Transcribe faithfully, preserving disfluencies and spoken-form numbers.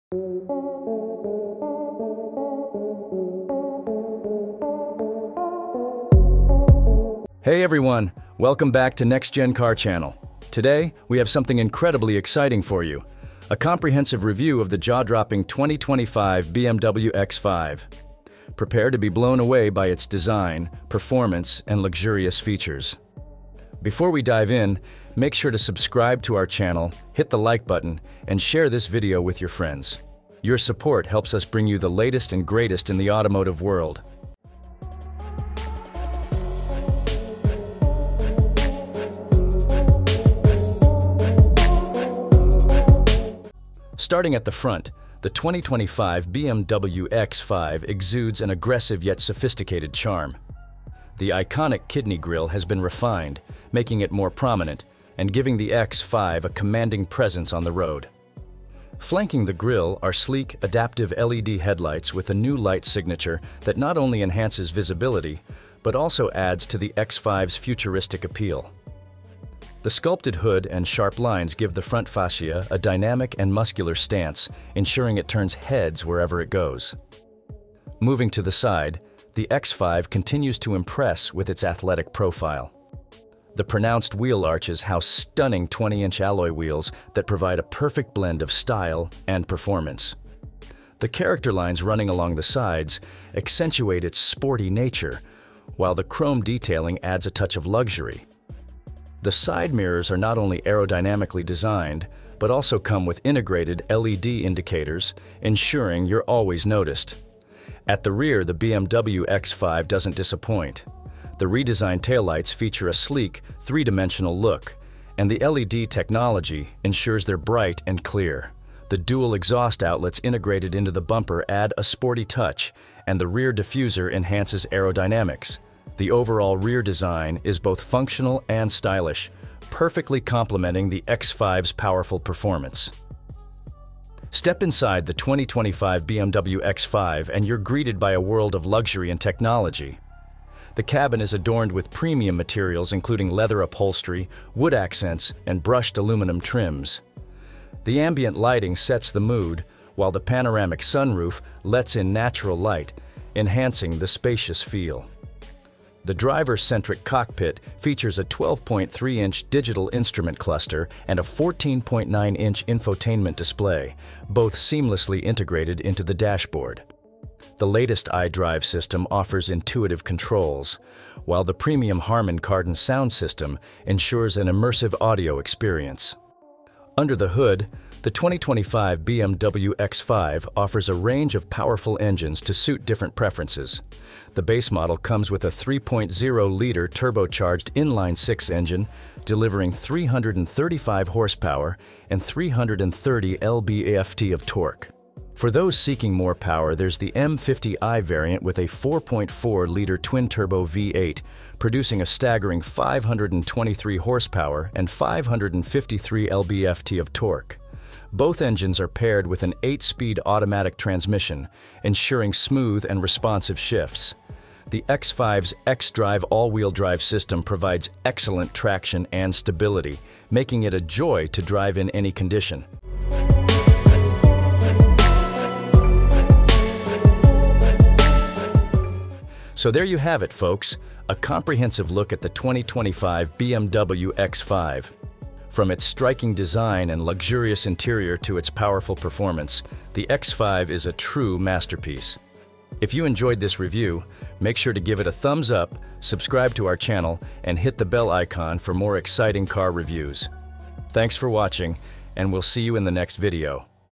Hey everyone, welcome back to Next Gen Car Channel. Today, we have something incredibly exciting for you. A comprehensive review of the jaw-dropping twenty twenty-five B M W X five. Prepare to be blown away by its design, performance, and luxurious features. Before we dive in, make sure to subscribe to our channel, hit the like button, and share this video with your friends. Your support helps us bring you the latest and greatest in the automotive world. Starting at the front, the twenty twenty-five B M W X five exudes an aggressive yet sophisticated charm. The iconic kidney grille has been refined, making it more prominent and giving the X five a commanding presence on the road. Flanking the grille are sleek, adaptive L E D headlights with a new light signature that not only enhances visibility, but also adds to the X five's futuristic appeal. The sculpted hood and sharp lines give the front fascia a dynamic and muscular stance, ensuring it turns heads wherever it goes. Moving to the side, the X five continues to impress with its athletic profile. The pronounced wheel arches house stunning twenty inch alloy wheels that provide a perfect blend of style and performance. The character lines running along the sides accentuate its sporty nature, while the chrome detailing adds a touch of luxury. The side mirrors are not only aerodynamically designed, but also come with integrated L E D indicators, ensuring you're always noticed. At the rear, the B M W X five doesn't disappoint. The redesigned taillights feature a sleek, three-dimensional look, and the L E D technology ensures they're bright and clear. The dual exhaust outlets integrated into the bumper add a sporty touch, and the rear diffuser enhances aerodynamics. The overall rear design is both functional and stylish, perfectly complementing the X five's powerful performance. Step inside the twenty twenty-five B M W X five and you're greeted by a world of luxury and technology. The cabin is adorned with premium materials including leather upholstery, wood accents, and brushed aluminum trims. The ambient lighting sets the mood, while the panoramic sunroof lets in natural light, enhancing the spacious feel. The driver-centric cockpit features a twelve point three inch digital instrument cluster and a fourteen point nine inch infotainment display, both seamlessly integrated into the dashboard. The latest iDrive system offers intuitive controls, while the premium Harman Kardon sound system ensures an immersive audio experience. Under the hood, the twenty twenty-five B M W X five offers a range of powerful engines to suit different preferences. The base model comes with a three point oh liter turbocharged inline-six engine, delivering three hundred thirty-five horsepower and three hundred thirty pound-feet of torque. For those seeking more power, there's the M fifty i variant with a four point four liter twin-turbo V eight, producing a staggering five hundred twenty-three horsepower and five hundred fifty-three pound-feet of torque. Both engines are paired with an eight-speed automatic transmission, ensuring smooth and responsive shifts. The X five's xDrive all-wheel drive system provides excellent traction and stability, making it a joy to drive in any condition. So there you have it, folks, a comprehensive look at the twenty twenty-five B M W X five. From its striking design and luxurious interior to its powerful performance, the X five is a true masterpiece. If you enjoyed this review, make sure to give it a thumbs up, subscribe to our channel, and hit the bell icon for more exciting car reviews. Thanks for watching, and we'll see you in the next video.